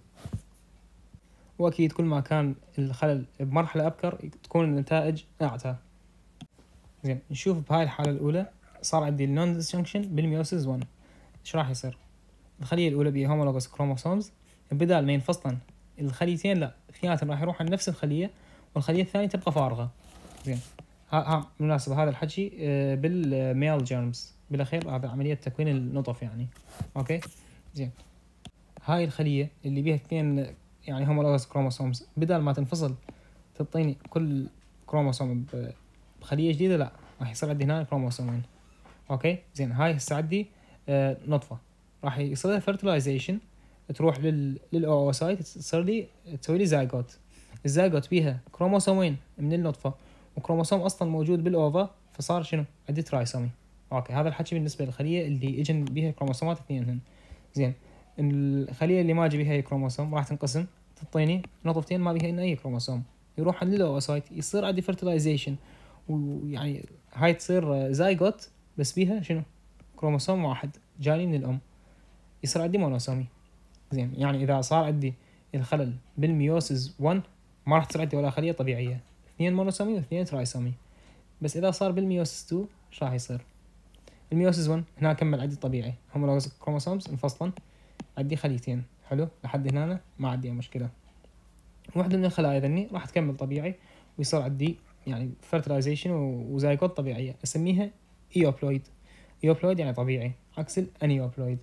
[SPEAKER 2] واكيد كل ما كان الخلل بمرحله ابكر تكون النتائج اعتى. زين، نشوف بهاي الحاله الاولى صار عندي النون ديسجنكشن بالميوسيس 1. ايش راح يصير؟ الخليه الاولى بها هومولوجوس كروموسومز، بدال ما ينفصلن الخليتين لا، اثنيناتهم راح يروحن نفس الخليه والخليه الثانيه تبقى فارغه. زين، بالمناسبه هذا الحكي بالميل جيرمز، بالاخير هذا عمليه تكوين النطف يعني. اوكي زين، هاي الخليه اللي بيها 2 يعني هومولوجوس كروموسومز، بدل ما تنفصل تعطيني كل كروموسوم بخليه جديده، لا راح يصير عندي هنا كروموسومين. اوكي زين، هاي هسه عندي نطفه راح يصير لها فيرتلايزيشن، تروح للاوسايت تصير لي تسوي لي زايجوت. الزايجوت بيها كروموسومين من النطفه وكروموسوم اصلا موجود بالاوفا، فصار شنو؟ عندي ترايسومي. اوكي، هذا الحكي بالنسبه للخليه اللي اجن بيها كروموسومات اثنينهن. زين، الخليه اللي ما اجي بيها اي كروموسوم راح تنقسم، تعطيني نطفتين ما بيها اي كروموسوم، يروح عند الاوسايت يصير عندي فيرتلايزيشن، ويعني هاي تصير زايجوت بس بيها شنو؟ كروموسوم واحد جاني من الام، يصير عندي مونوسومي. زين، يعني اذا صار عندي الخلل بالميوسيس 1 ما راح تصير عندي ولا خليه طبيعيه، 2 مونوسومي و2 ترايسومي. بس اذا صار بالميوسيس 2 ايش راح يصير؟ الميوسيس 1 هنا كمل عندي طبيعي، هومولوجوس كروموسومز انفصلا، عندي خليتين. حلو لحد هنا ما عندي مشكله. واحده من الخلايا ذني راح تكمل طبيعي ويصير عندي يعني فيرتلايزيشن وزايجوت طبيعيه، اسميها ايوبلويد. ايوبلويد يعني طبيعي، عكس الانيوبلويد.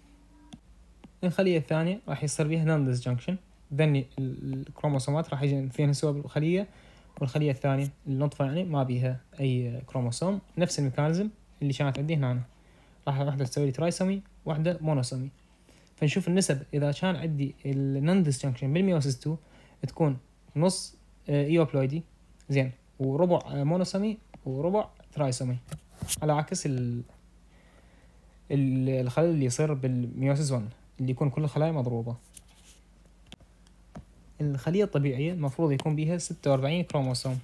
[SPEAKER 2] الخليه الثانيه راح يصير بها نون ديسجنكشن، ذني الكروموسومات راح يجي فيها سوا بالخليه، والخليه الثانيه النطفه يعني ما بيها اي كروموسوم. نفس الميكانيزم اللي كانت عندي هنا، راح واحده تسوي لي ترايسومي واحده مونوسومي. فنشوف النسب اذا كان عندي النون ديسجنكشن بالميوسيس 2 تكون نص ايوبلويدي زين، وربع مونوسومي وربع ترايسومي، على عكس الخلل اللي يصير بالميوسيس 1 اللي يكون كل الخلايا مضروبة. الخلية الطبيعية المفروض يكون بيها 46 كروموسوم،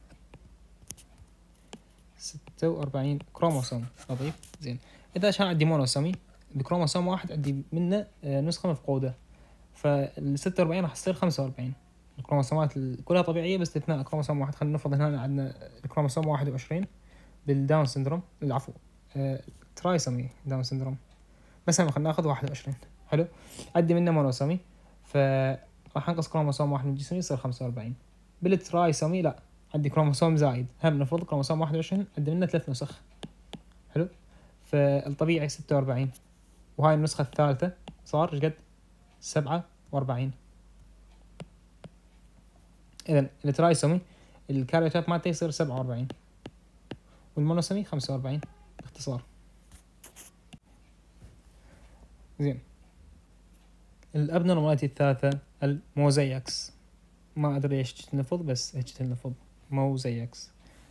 [SPEAKER 2] 46 كروموسوم نظيف. زين، إذا كان عندي مونوسومي بكروموسوم واحد عندي منه نسخة مفقودة، فال 46 راح تصير 45. الكروموسومات كلها طبيعية بس باستثناء كروموسوم واحد. خلينا نفرض هنا عندنا الكروموسوم 21 بالداون سندروم، العفو ترايسومي داون سندروم، مثلا خلينا ناخذ 21. حلو، عندي منه مونوسومي، فراح انقص كروموسوم واحد من جسمي يصير 45. بالترايسومي لا، عندي كروموسوم زايد، هم نفرض كروموسوم 21 عندي منه 3 نسخ. حلو، فالطبيعي 46، وهاي النسخة الثالثة صار ايش قد؟ 47. إذا الترايسومي الكاريوتايب مالته يصير 47 والمونوسومي 45 باختصار. زين الابنورماليتي الثالثة الموزايكس، ما ادري ايش تنفض بس هيك تنفض موزايكس.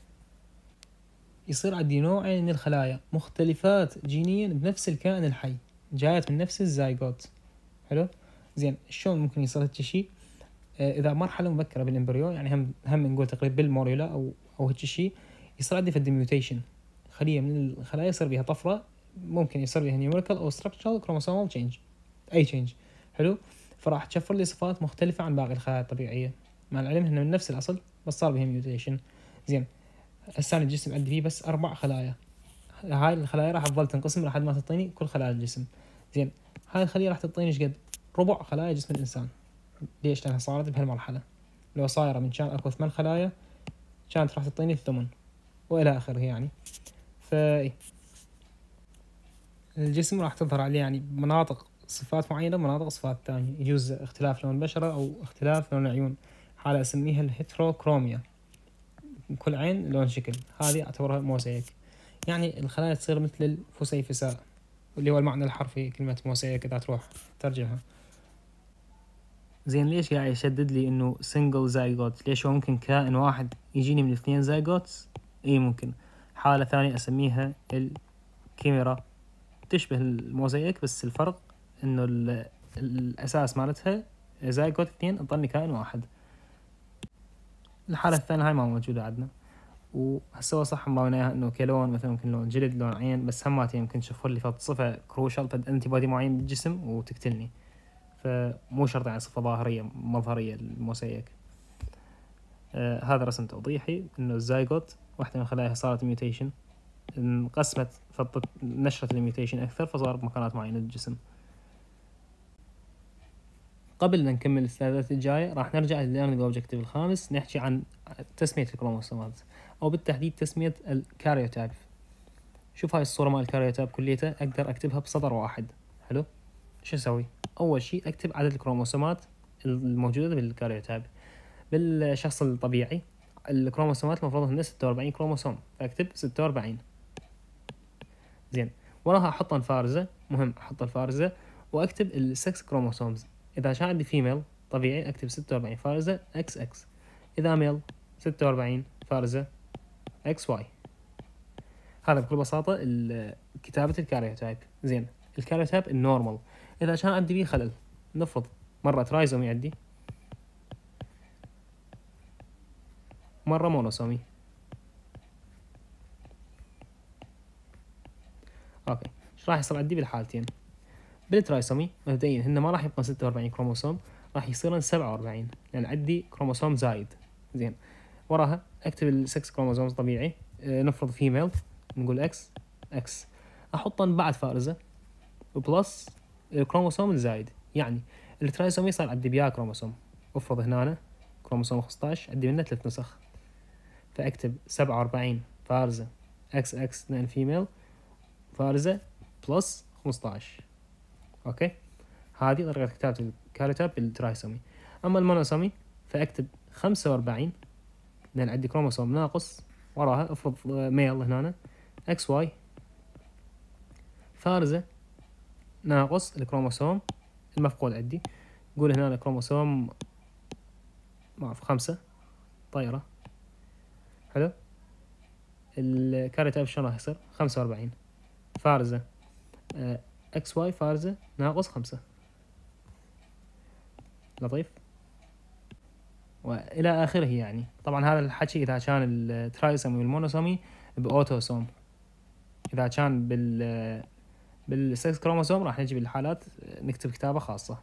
[SPEAKER 2] يصير عندي نوعين من الخلايا مختلفات جينيا بنفس الكائن الحي، جايت من نفس الزايجوت. حلو. زين شلون ممكن يصير هيك شيء؟ اذا مرحله مبكره بالامبريو، يعني هم نقول تقريبا بالموريولا او هيك شيء، يصير عندي فد ميوتيشن، خليه من الخلايا يصير بها طفره، ممكن يصير بها نيوميريكال او ستراكشرال كروموسومال تشينج، اي تشينج. حلو. فراح تشفر لي صفات مختلفه عن باقي الخلايا الطبيعيه، مع العلم انه من نفس الاصل بس صار بها ميوتيشن. زين هسه الجسم عندي فيه بس 4 خلايا، هاي الخلايا راح تظل تنقسم لحد ما تعطيني كل خلايا الجسم. زين هاي الخليه راح تعطيني ايش قد؟ ربع خلايا جسم الانسان. ليش؟ لانها صارت بهالمرحله. لو صايره من كان اكو 8 خلايا كانت راح تعطيني 8 والى اخره يعني. ف الجسم راح تظهر عليه يعني مناطق صفات معينه ومناطق صفات ثانيه، يجوز اختلاف لون البشره او اختلاف لون العيون، حاله اسميها الهيتروكروميا، كل عين لون شكل، هذه اعتبرها موزايك. يعني الخلايا تصير مثل الفسيفساء، اللي هو المعنى الحرفي كلمة موزايك إذا تروح ترجمها. زين ليش قاعد يشدد لي إنه سنجل زايجوت؟ ليش هو ممكن كائن واحد يجيني من 2 زايجوتس؟ إيه ممكن. حالة ثانية أسميها الكيميرا، تشبه الموزايك بس الفرق إنه الأساس مالتها زايجوت 2 تظني كائن واحد. الحالة الثانية هاي ما موجودة عندنا. وهسه هو صح مراوينا اياها انه كلون مثلا ممكن لون جلد لون عين، بس هماتي يمكن تشوفوا لي فد صفه كروشال فد انتي بودي معين بالجسم وتقتلني، فمو شرط يعني صفه ظاهريه مظهريه الموسيك. هذا رسم توضيحي انه الزايجوت واحده من خلاياها صارت ميوتيشن، انقسمت نشرت الميوتيشن اكثر فصار بمكانات معينه بالجسم. قبل ما نكمل السلايدات الجايه راح نرجع للليرنينج اوبجكتيف الخامس، نحكي عن تسميه الكروموسومات او بالتحديد تسميه الكاريوتايب. شوف هاي الصورة مال الكاريوتايب كليتها أقدر أكتبها بسطر واحد. حلو. شو أسوي؟ أول شيء أكتب عدد الكروموسومات الموجودة بالكاريوتايب. بالشخص الطبيعي الكروموسومات المفروض هن 46 كروموسوم، فأكتب 46. زين وراها أحط الفارزة، مهم أحط الفارزة وأكتب السكس كروموسومز. إذا كان عندي فيميل طبيعي أكتب 46 فارزة اكس اكس، إذا ميل 46 فارزة اكس واي. هذا بكل بساطة كتابة الكاريوتايب. زين الكاريوتايب النورمال إذا كان عندي بيه خلل، نفرض مرة ترايزومي عندي، مرة مونوسومي. أوكي إيش راح يصير عندي بالحالتين؟ بالترايسومي مبدئيا هن ما راح يبقى 46 كروموسوم، راح يصيرن 47 لأن عندي كروموسوم زايد. زين وراها أكتب السكس كروموسومز طبيعي، نفرض فيميل نقول اكس اكس، أحطن بعد فارزة بلس الكروموسوم الزايد. يعني الترايسومي صار عندي بيا كروموسوم، افرض هنا كروموسوم 15 عندي منه 3 نسخ، فاكتب 47 فارزة اكس اكس لان فيميل فارزة بلس 15. اوكي هذه طريقة كتابة الكاريوتايب بالترايسومي. اما المونوسومي فاكتب 45 لان عندي كروموسوم ناقص وراها، افرض ميل هنا اكس واي فارزة ناقص الكروموسوم المفقود عندي، نقول هنا الكروموسوم ما اعرف 5 طايرة. حلو. الكاريوتايب شلون راح يصير؟ 45 فارزة اكس واي فارزة ناقص 5. لطيف. والى اخره. يعني طبعا هذا الحكي اذا كان الترايسومي والمونوسومي باوتوسوم، اذا كان بالسكس كروموسوم راح نجي بالحالات نكتب كتابة خاصة.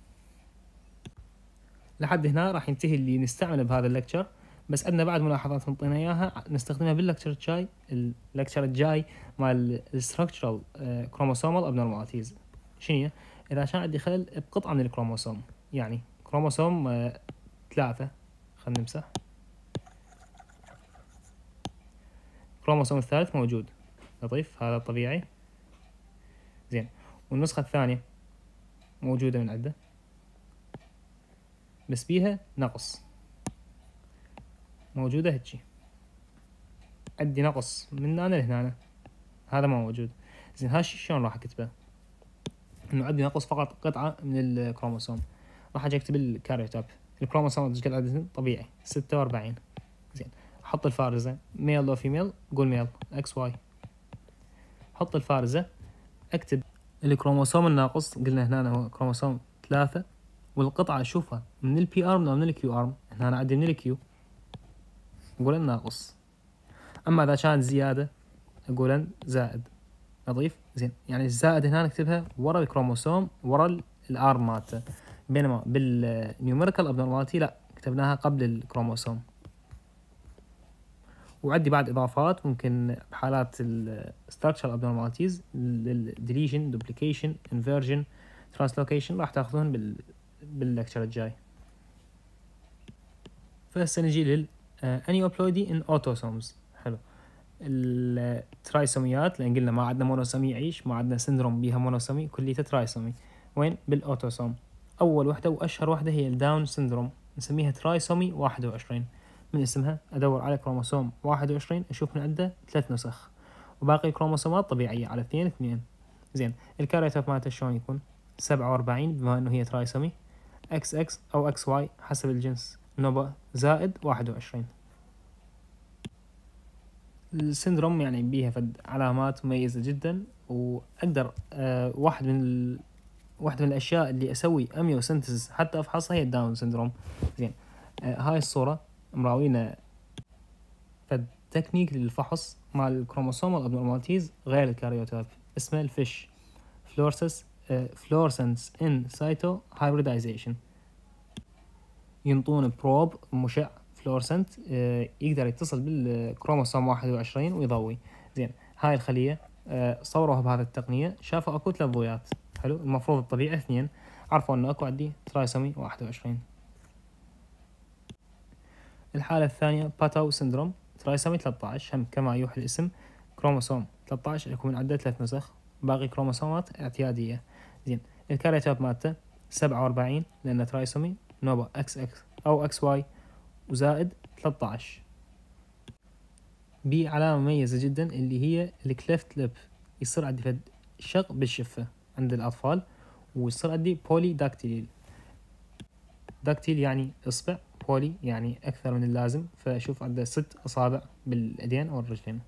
[SPEAKER 2] لحد هنا راح ينتهي اللي نستعمله بهذا اللكتشر، بس عندنا بعد ملاحظات نعطينا اياها نستخدمها باللكتشر الجاي، اللكتشر الجاي مال الستراكشرال كروموسومال ابنورماليتيز. شنو اذا كان عندي خلل بقطعة من الكروموسوم، يعني كروموسوم 3 خلينا نمسح، الكروموسوم الثالث موجود، لطيف هذا طبيعي. زين والنسخة الثانية موجودة من عنده بس بيها نقص، موجودة هيجي، عندي نقص من هنا لهنا، هذا ما موجود. زين هالشي شلون راح اكتبه؟ انه عندي نقص فقط قطعة من الكروموسوم، راح اجي اكتب الكاريوتايب. الكروموسوم ايش قد عددهن؟ طبيعي 46. زين احط الفارزة ميل لو فيميل، قول ميل اكس واي، احط الفارزة، اكتب الكروموسوم الناقص، قلنا هنا هو كروموسوم 3، والقطعة اشوفها من البي ارم او من الكيو ارم، هنا عندي من الكيو اقول الناقص، اما اذا كانت زيادة اقول زائد، اضيف. زين يعني الزائد هنا نكتبها ورا الكروموسوم ورا الارم مالته، بينما بالنيوميريكال ابنورماليتي لا، كتبناها قبل الكروموسوم. وعندي بعد اضافات ممكن بحالات الستراكشر ابنورماليتيز، الديليشن، دوبليكيشن، انفيرجن، ترانسلوكيشن، راح تاخذون باللكتشر الجاي. فهسه نجي انيوبلويدي ان اوتوسومز. حلو، الترايسوميات، لان قلنا ما عندنا مونوسومي يعيش، ما عندنا سندروم بيها مونوسومي، كليته ترايسومي. وين؟ بالاوتوسوم. اول وحده واشهر وحده هي الداون سندروم، نسميها ترايسومي 21. من اسمها ادور على كروموسوم 21 اشوف من عنده 3 نسخ، وباقي الكروموسومات طبيعيه على 2 2. زين الكاريوتايب مالته شلون يكون؟ 47 بما انه هي ترايسومي، اكس اكس او اكس واي حسب الجنس، نوبة زائد 21. السندروم يعني بيها فد علامات مميزة جدا، وأقدر واحدة من الأشياء اللي أسوي أميوسنتز حتى أفحصها هي الداون سندروم. زين هاي الصورة مراوينا فد تكنيك للفحص مع الكروموسوم الابنورماليتيز غير الكاريوتايب، اسمه الفيش فلورسنس ان سايتو هايبريدايزيشن. ينطون بروب مشع فلورسنت يقدر يتصل بالكروموسوم 21 ويضوي. زين هاي الخلية صوروها بهذه التقنية، شافوا اكو 3 ضويات. حلو، المفروض الطبيعي 2، عرفوا انه اكو عندي ترايسومي 21. الحالة الثانية باتاو سندروم، ترايسومي 13، هم كما يوحي الاسم، كروموسوم 13 يكون عنده 3 نسخ، باقي كروموسومات اعتيادية. زين الكاريوتايب مالته 47 لأنه ترايسومي، نوبة اكس اكس او اكس واي، وزائد 13. بعلامة مميزة جدا اللي هي الكليفت لب، يصير عندي فد شق بالشفة عند الأطفال، ويصير عندي بولي داكتيل. داكتيل يعني إصبع، بولي يعني أكثر من اللازم، فأشوف عنده 6 أصابع باليدين أو الرجلين.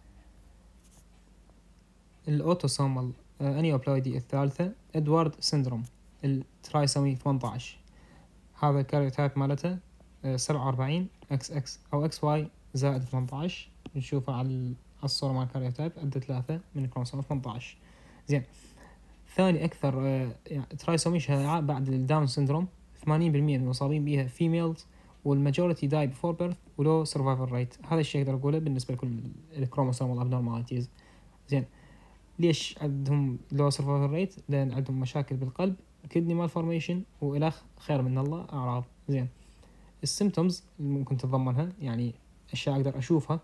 [SPEAKER 2] الأوتوسومال أنيوبلويدي الثالثة إدوارد سيندروم، الترايسومي 18. هذا الكاريوتايب مالته 47 اكس اكس او اكس واي زائد 18. نشوفه على الصورة مع الكاريوتايب عنده 3 من كروموسوم 18. زين ثاني أكثر يعني ترايسومي شائعة بعد الداون سيندروم، 80% من المصابين بها فيميلز، والماجوريتي داي بفور بيرث ولو سرفايفل ريت. هذا الشيء أقدر أقوله بالنسبة لكل الكروموسوم والأبنورماليتيز. زين ليش عندهم لو سرفايفل ريت؟ لأن عندهم مشاكل بالقلب، كدني مالفورميشن، وإلخ خير من الله أعراض. زين السيمتومز اللي ممكن تتضمنها، يعني أشياء أقدر أشوفها،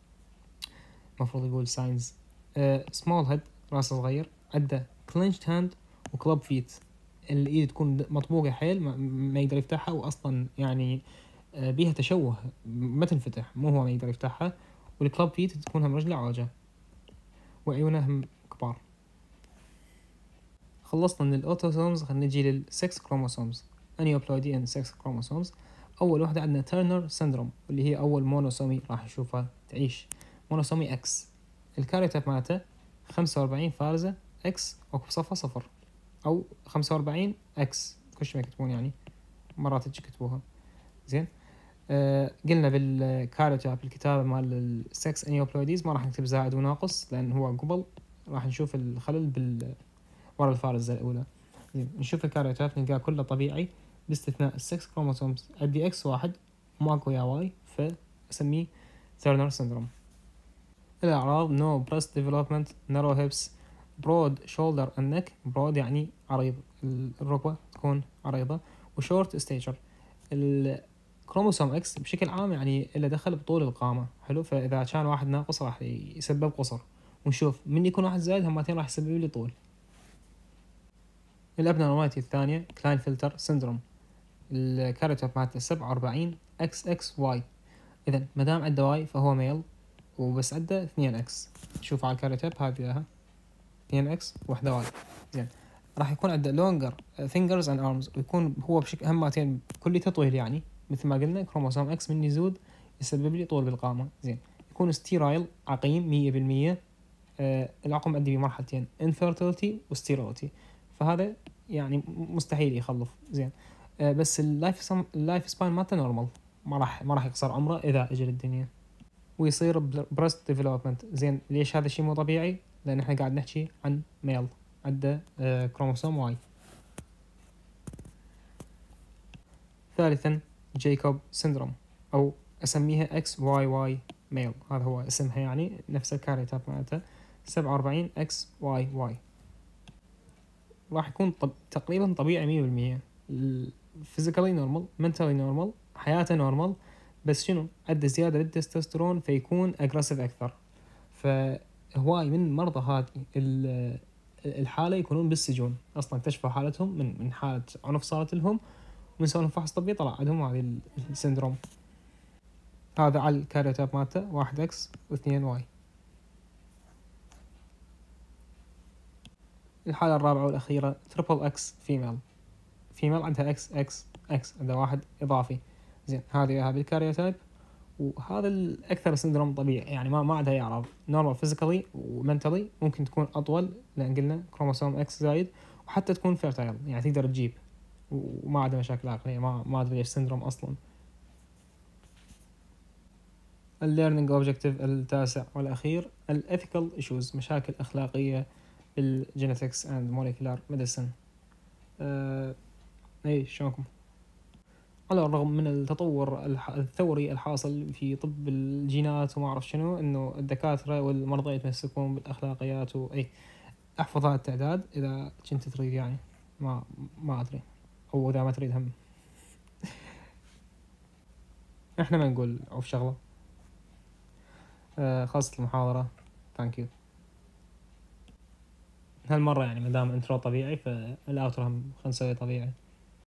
[SPEAKER 2] مفروض يقول ساينز، سمول هيد راس صغير، عنده كلينشد هاند وكلوب فيت، الإيد تكون مطبوقة حيل ما يقدر يفتحها، وأصلا يعني بيها تشوه ما تنفتح، مو هو ما يقدر يفتحها. والكلوب فيت تكون هم رجله عوجة، وعيونه هم كبار. خلصنا من الأوتوسومز، خلينا نجي للسكس كروموسومز، أنيوبلويدي إن 6 كروموسومز. أول واحدة عندنا تيرنر سندروم، واللي هي أول مونوسومي راح نشوفها تعيش، مونوسومي إكس. الكاريوتايب مالته 45 فارزة إكس أو صفر صفر، أو 45 إكس، كل ما يكتبون يعني مرات تجي يكتبوها. زين قلنا بالكاريوتايب الكتابة مال السكس أنيوبلويديز ما راح نكتب زائد وناقص، لأن هو قبل راح نشوف الخلل ورا الفارزة الأولى. زين نشوف الكاريوتايب نلقاه كله طبيعي باستثناء السكس كروموسومز، عندي اكس واحد ماكو يا واي، فاسميه تيرنر سندروم. الأعراض نو بريست ديفلوبمنت، نارو هيبس، برود شولدر النك، برود يعني عريض، الركبة تكون عريضة، وشورت ستيتشر. الكروموسوم اكس بشكل عام يعني إلا دخل بطول القامة. حلو، فإذا كان واحد ناقص راح يسبب قصر، ونشوف من يكون واحد زايد همتين راح يسبب لي طول. الابنورماليتي الثانية كلاين فلتر سندروم، الكاريوتايب مالته 47 اكس اكس واي. اذا ما دام عنده واي فهو ميل، وبس عنده 2 اكس. شوف على الكاريوتايب هذه لها 2 اكس وواحده واي. زين راح يكون عنده لونجر فينجرز اند ارمز، ويكون هو بشكل همتين كل تطويل، يعني مثل ما قلنا كروموسوم اكس من يزود يسبب لي طول بالقامه. زين يكون ستيرايل عقيم 100%. العقم عندي بمرحلتين infertility وستيراليتي، فهذا يعني مستحيل يخلف. زين بس اللايف سبان مالته نورمال، ما راح يقصر عمره اذا اجل الدنيا، ويصير بريست ديفلوبمنت. زين ليش هذا الشيء مو طبيعي؟ لان احنا قاعد نحكي عن ميل عنده كروموسوم واي. ثالثا جايكوب سيندروم، او اسميها اكس واي واي ميل، هذا هو اسمها يعني نفس الكاريوتايب مالته 47 اكس واي واي. راح يكون تقريبا طبيعي 100%، فيزيكالي نورمال، منتالي نورمال، حياته نورمال، بس شنو عنده زياده بالتستوستيرون فيكون اجريسيف اكثر. فهواي من مرضى هذه الحاله يكونون بالسجون، اصلا اكتشفوا حالتهم من حاله عنف صارت لهم، ومن سووا لهم فحص طبي طلع عندهم هذه السندروم. هذا على الكاريوتايب مالته 1 اكس و2 واي. الحالة الرابعة والأخيرة تريبل اكس فيميل عندها اكس عندها واحد إضافي. زين هذه بالكاريوتايب، وهذا الأكثر سندروم طبيعي، يعني ما عندها أي أعراض، نورمال فيزيكالي ومنتالي، ممكن تكون أطول لأن قلنا كروموسوم اكس زايد، وحتى تكون فيرتايل يعني تقدر تجيب، وما عندها مشاكل عقلية، ما أدري إيش سندروم أصلا. الليرنينج اوبجكتيف التاسع والأخير الإثيكال إيشوز، مشاكل أخلاقية بالجينيتكس اند موليكولار ميديسن. اي شلونكم؟ على الرغم من التطور الثوري الحاصل في طب الجينات وما اعرف شنو، انه الدكاتره والمرضى يتمسكون بالاخلاقيات واي احفظ هذا التعداد اذا كنت تريد، يعني ما ادري، او اذا ما تريد هم. احنا ما نقول عوف شغله. خلصت المحاضره. ثانك يو. هالمره يعني ما دام انترو طبيعي فالاوترو هم خلينا نسوي طبيعي.